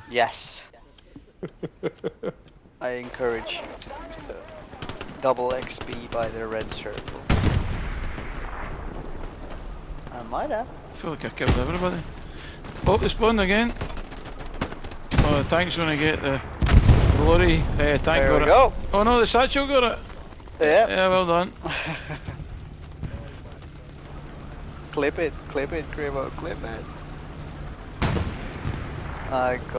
Yes. I encourage double XP by the red circle. I might have. I feel like I killed everybody. Oh, they spawned again. Oh, the tank's gonna get the glory. Tank There got we it. go. Oh no, the satchel got it. Yeah. Yeah, well done. Clip it, Grimo, clip it. I got